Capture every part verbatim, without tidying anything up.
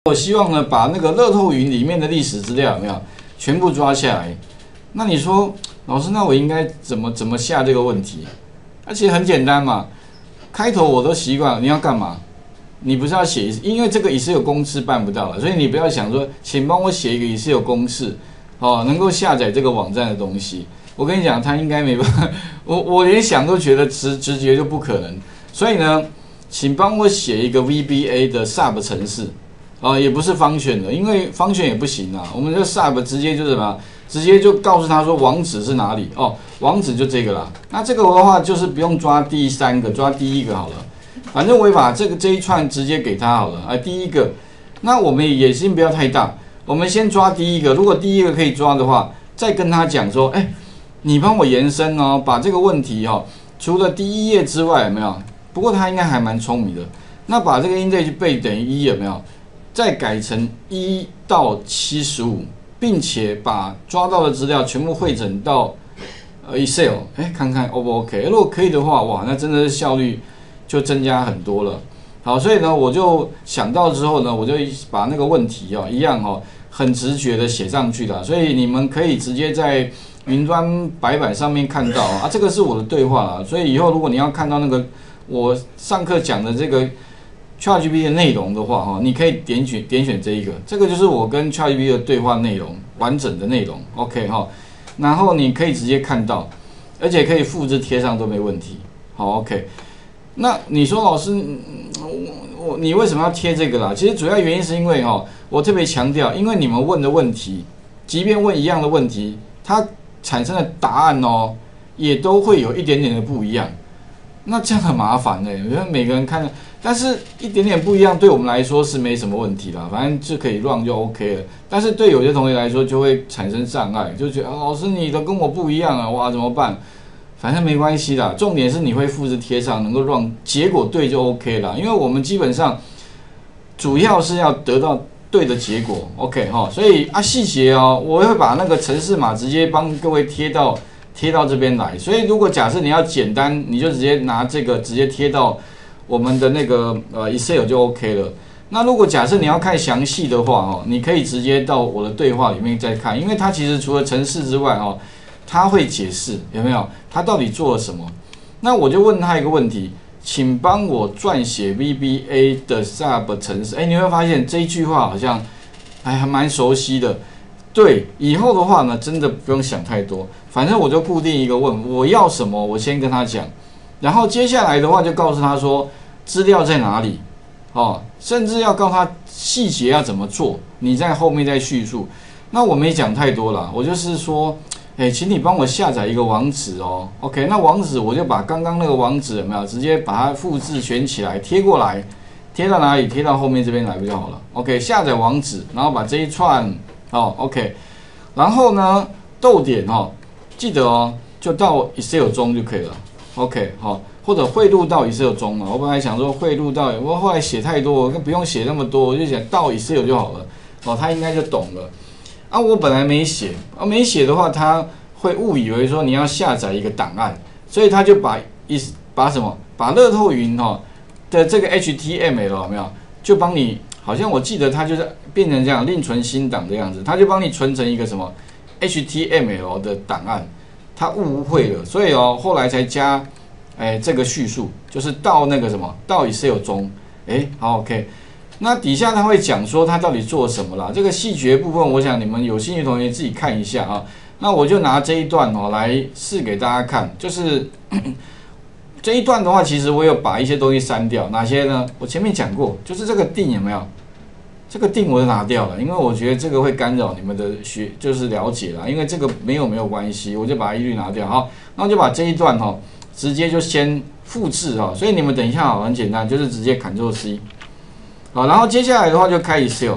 我希望呢，把那个乐透云里面的历史资料有没有全部抓下来？那你说，老师，那我应该怎么怎么下这个问题？而且很简单嘛，开头我都习惯了，你要干嘛？你不是要写，因为这个也是有公式办不到了，所以你不要想说，请帮我写一个也是有公式，哦，能够下载这个网站的东西。我跟你讲，他应该没办法，我我连想都觉得直直觉就不可能。所以呢，请帮我写一个 V B A 的 sub 程式。啊、呃，也不是方选的，因为方选也不行啊。我们这 sub 直接就是什么，直接就告诉他说网址是哪里哦，网址就这个啦。那这个的话就是不用抓第三个，抓第一个好了。反正我也把这个这一串直接给他好了。哎，第一个，那我们野心不要太大，我们先抓第一个。如果第一个可以抓的话，再跟他讲说，哎，你帮我延伸哦，把这个问题哦，除了第一页之外有没有？不过他应该还蛮聪明的。那把这个 index 倍等于一有没有？再改成一到七十五，并且把抓到的资料全部汇整到呃 Excel， 哎，看看 O 不 OK？ 如果可以的话，哇，那真的是效率就增加很多了。好，所以呢，我就想到之后呢，我就把那个问题哦，一样哦，很直觉的写上去了。所以你们可以直接在云端白板上面看到啊，这个是我的对话啦。所以以后如果你要看到那个我上课讲的这个ChatGPT 的内容的话，哈，你可以点选点选这一个，这个就是我跟 ChatGPT 的对话内容，完整的内容 ，OK 哈，然后你可以直接看到，而且可以复制贴上都没问题，好 OK。那你说老师，我我你为什么要贴这个啦？其实主要原因是因为哈，我特别强调，因为你们问的问题，即便问一样的问题，它产生的答案哦，也都会有一点点的不一样。那这样很麻烦呢、欸，我觉得每个人看，但是一点点不一样，对我们来说是没什么问题啦，反正就可以乱就 OK 了。但是对有些同学来说，就会产生障碍，就觉得、啊、老师你的跟我不一样啊，哇怎么办？反正没关系啦，重点是你会复制贴上，能够让结果对就 OK 啦。因为我们基本上主要是要得到对的结果 ，OK 哈。所以啊细节哦，我会把那个程式码直接帮各位贴到。贴到这边来，所以如果假设你要简单，你就直接拿这个直接贴到我们的那个呃 Excel 就 OK 了。那如果假设你要看详细的话哦，你可以直接到我的对话里面再看，因为它其实除了程式之外哦，它会解释有没有，它到底做了什么。那我就问他一个问题，请帮我撰写 V B A 的 sub 程式。哎，你会发现这一句话好像还还蛮熟悉的。对，以后的话呢，真的不用想太多，反正我就固定一个问，我要什么，我先跟他讲，然后接下来的话就告诉他说资料在哪里，哦，甚至要告诉他细节要怎么做，你在后面再叙述。那我没讲太多啦，我就是说，哎，请你帮我下载一个网址哦 ，OK， 那网址我就把刚刚那个网址有没有直接把它复制选起来贴过来，贴到哪里？贴到后面这边来不就好了 ？OK， 下载网址，然后把这一串。哦 ，OK， 然后呢，逗点哦，记得哦，就到 Excel 中就可以了 ，OK， 好、哦，或者汇入到 Excel 中了。我本来想说汇入到，我后来写太多，我不用写那么多，我就写到 Excel 就好了，哦，他应该就懂了。啊，我本来没写，啊，没写的话，他会误以为说你要下载一个档案，所以他就把一把什么，把乐透云哦的这个 H T M L 有没有，就帮你。好像我记得它就是变成这样另存新档的样子，它就帮你存成一个什么 H T M L 的档案，它误会了，所以哦后来才加哎这个叙述，就是到那个什么到 Excel 中，哎好 OK， 那底下他会讲说他到底做什么啦，这个细节部分我想你们有兴趣的同学自己看一下啊，那我就拿这一段哦来试给大家看，就是这一段的话，其实我有把一些东西删掉，哪些呢？我前面讲过，就是这个定有没有？这个定我就拿掉了，因为我觉得这个会干扰你们的学，就是了解啦。因为这个没有没有关系，我就把它一律拿掉。好，然后就把这一段哈、哦，直接就先复制哈、哦。所以你们等一下哈，很简单，就是直接 Ctrl C。好，然后接下来的话就开 Excel，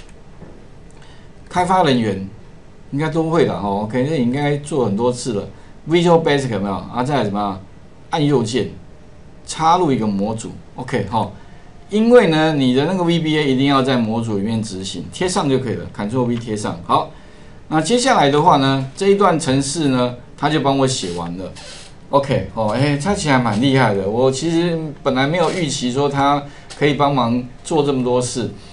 开发人员应该都会了哈。OK， 这应该做很多次了。Visual Basic 有没有？啊，再来怎么样？按右键，插入一个模组 ，OK 哈，因为呢，你的那个 V B A 一定要在模组里面执行，贴上就可以了 ，Ctrl V 贴上。好，那接下来的话呢，这一段程式呢，他就帮我写完了 ，OK 哦，哎，他其实还蛮厉害的。我其实本来没有预期说他可以帮忙做这么多事，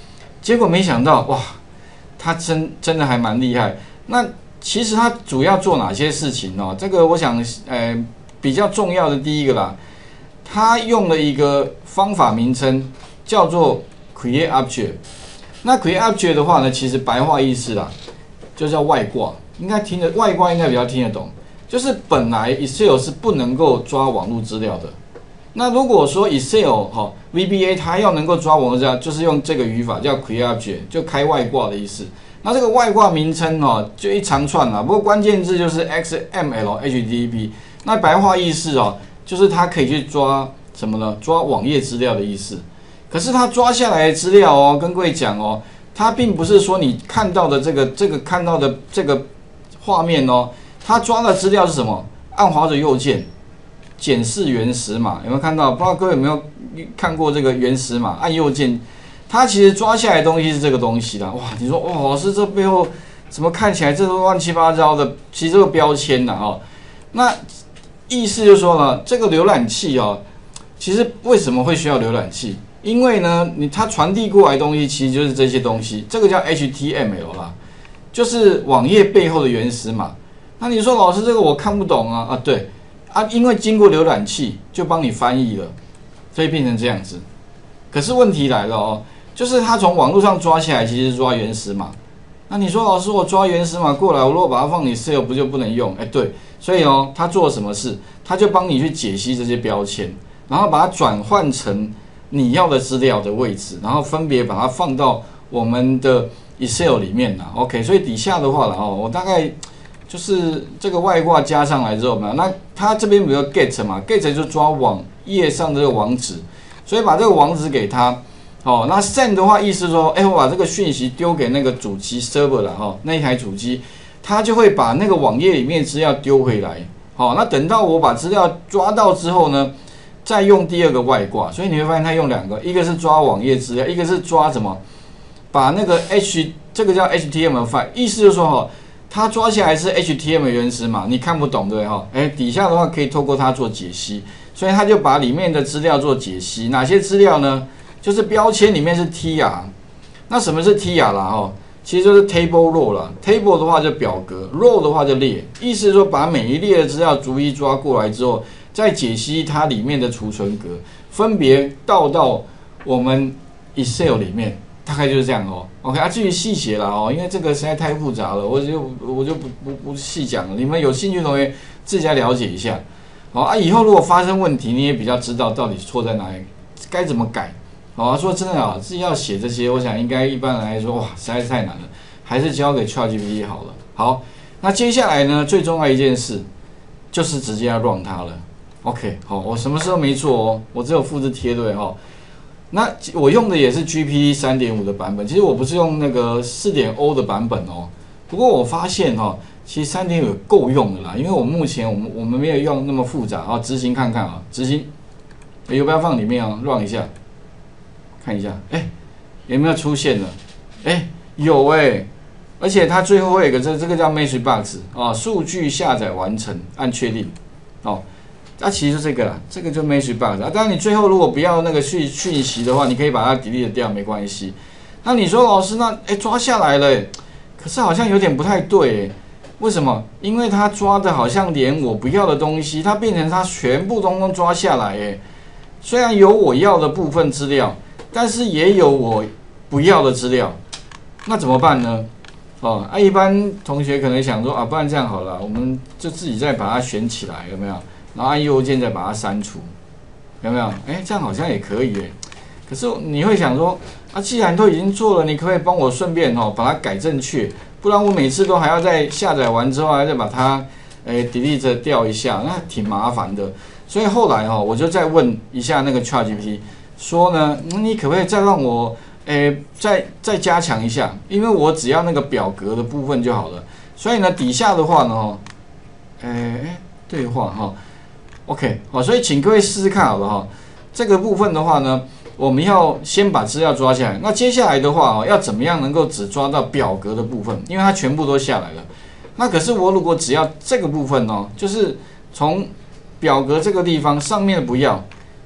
结果没想到哇，他真真的还蛮厉害。那其实他主要做哪些事情呢？这个我想，呃，比较重要的第一个啦，他用了一个方法名称叫做 Create Object。那 Create Object 的话呢，其实白话意思啦，就叫外挂，应该听得外挂应该比较听得懂。就是本来 Excel 是不能够抓网络资料的。那如果说 Excel 哈 V B A 它要能够抓网络资料，就是用这个语法叫 Create Object， 就开外挂的意思。那这个外挂名称哦，就一长串啦，不过关键字就是 X M L H T T P。那白话意思哦，就是它可以去抓什么呢？抓网页资料的意思。可是它抓下来的资料哦，跟各位讲哦，它并不是说你看到的这个这个看到的这个画面哦，它抓的资料是什么？按滑着右键，检视原始码，有没有看到？不知道各位有没有看过这个原始码？按右键。它其实抓下来的东西是这个东西啦，哇！你说哇，老师这背后怎么看起来这都乱七八糟的？其实这个标签呐，哦，那意思就是说呢，这个浏览器哦，其实为什么会需要浏览器？因为呢，你它传递过来的东西其实就是这些东西，这个叫 H T M L 啦，就是网页背后的原始码。那你说老师这个我看不懂啊啊，对啊，因为经过浏览器就帮你翻译了，所以变成这样子。可是问题来了哦。就是他从网络上抓下来，其实是抓原始码。那你说老师，我抓原始码过来，我如果把它放你 Excel 不就不能用？哎，对，所以哦，他做了什么事？他就帮你去解析这些标签，然后把它转换成你要的资料的位置，然后分别把它放到我们的 Excel 里面啦。OK， 所以底下的话了哦，我大概就是这个外挂加上来之后，那它这边有个 get 嘛 ，get 就抓网页上的这个网址，所以把这个网址给他。哦，那 send 的话，意思说，哎，我把这个讯息丢给那个主机 server 了哈，那一台主机，它就会把那个网页里面资料丢回来。好，那等到我把资料抓到之后呢，再用第二个外挂。所以你会发现它用两个，一个是抓网页资料，一个是抓什么？把那个 H 这个叫 H T M L file， 意思就是说哈，它抓下来是 H T M L 原始码，你看不懂对不对哈？哎，底下的话可以透过它做解析，所以它就把里面的资料做解析。哪些资料呢？就是标签里面是 T R， 那什么是 T R 啦？哈，其实就是 table row 啦。table 的话就表格 ，row 的话就列，意思是说把每一列的资料逐一抓过来之后，再解析它里面的储存格，分别倒到我们 Excel 里面，大概就是这样哦。OK 啊，至于细节啦哦，因为这个实在太复杂了，我就我就不不不细讲了。你们有兴趣的同学自己来了解一下。好啊，以后如果发生问题，你也比较知道到底错在哪里，该怎么改。好啊，说真的啊，自己要写这些，我想应该一般来说，哇，实在是太难了，还是交给 ChatGPT 好了。好，那接下来呢，最重要一件事就是直接要 run 它了。OK， 好，我什么时候没做哦？我只有复制贴对哈。那我用的也是 G P T 三点五 的版本，其实我不是用那个 四点零 的版本哦。不过我发现哈，其实 三点五 够用的啦，因为我目前我们我们没有用那么复杂啊，执行看看啊，执行，有没有放里面啊 ？run 一下。看一下，哎、欸，有没有出现了？哎、欸，有哎、欸，而且它最后会有一个这这个叫 message box 啊，数据下载完成，按确定，哦，那、啊、其实就这个啦，这个就 message box 啊。当然你最后如果不要那个讯讯息的话，你可以把它 delete 掉，没关系。那你说老师，那哎、欸、抓下来了、欸，可是好像有点不太对、欸，为什么？因为它抓的好像连我不要的东西，它变成它全部通通抓下来、欸，哎，虽然有我要的部分资料。但是也有我不要的资料，那怎么办呢？哦，啊，一般同学可能想说啊，不然这样好了，我们就自己再把它选起来，有没有？然后按右键再把它删除，有没有？哎，这样好像也可以耶。可是你会想说，啊，既然都已经做了，你可不可以帮我顺便哦把它改正确？不然我每次都还要再下载完之后，还再把它诶 delete 掉一下，那挺麻烦的。所以后来哦，我就再问一下那个 ChatGPT。说呢，你可不可以再让我，诶，再再加强一下？因为我只要那个表格的部分就好了。所以呢，底下的话呢，哦，诶，对话哈 ，OK， 好，所以请各位试试看好了哈。这个部分的话呢，我们要先把资料抓下来。那接下来的话哦，要怎么样能够只抓到表格的部分？因为它全部都下来了。那可是我如果只要这个部分哦，就是从表格这个地方上面的不要。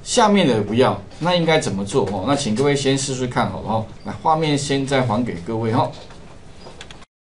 下面的不要，那应该怎么做哦？那请各位先试试看好了哈。来，画面先再还给各位哈。哦